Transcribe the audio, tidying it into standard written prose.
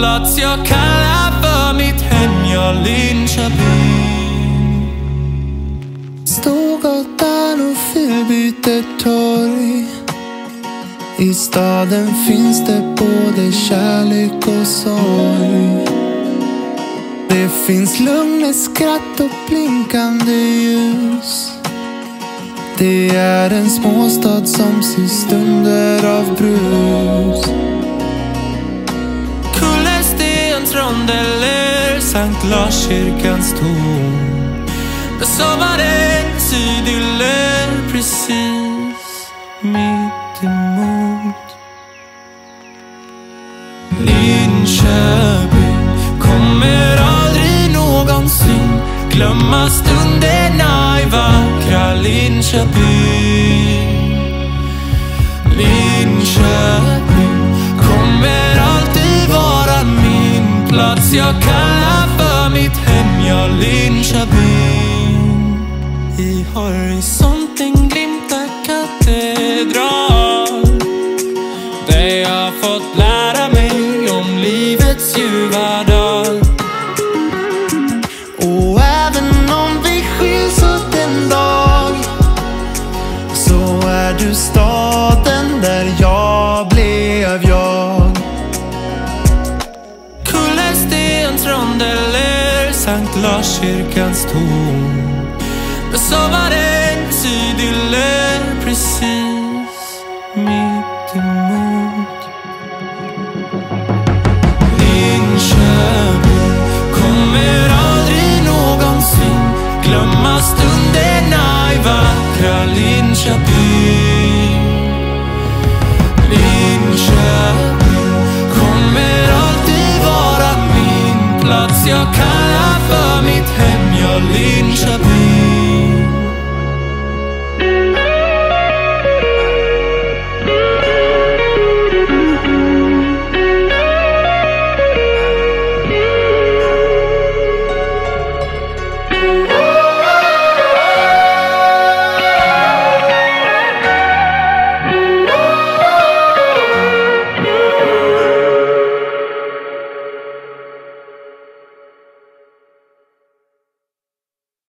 plats jag kallar för mitt hem, ja, Linköping. Storgatan och Fyllbytetorg. I staden finns det både kärlek och sorg. Det finns lugn, skratt och blinkande ljus. Det är en småstad som ser stunder av brus. Kullersten, Trondheller, Sankt Lars-kyrkans torn. Men sommarens idyller precis mitt emot. Linköping kommer aldrig någonsin glömma stunderna i vackra Linköping. Linköping kommer alltid vara min plats jag kallar för mitt hem, ja, Linköping. I horisonten glimtar katedral, där jag fått lära mig om livets ljuva dal. Och även om vi skiljs åt en dag, så är du staden där jag blev jag. Kullersten, Trondheller, Sankt Lars-kyrkans torn. Men sommarens idyller precis mitt emot. Linköping kommer aldrig någonsin glömma stunderna i vackra Linköping. Linköping kommer alltid vara min plats jag kallar för mitt hem, ja, Linköping.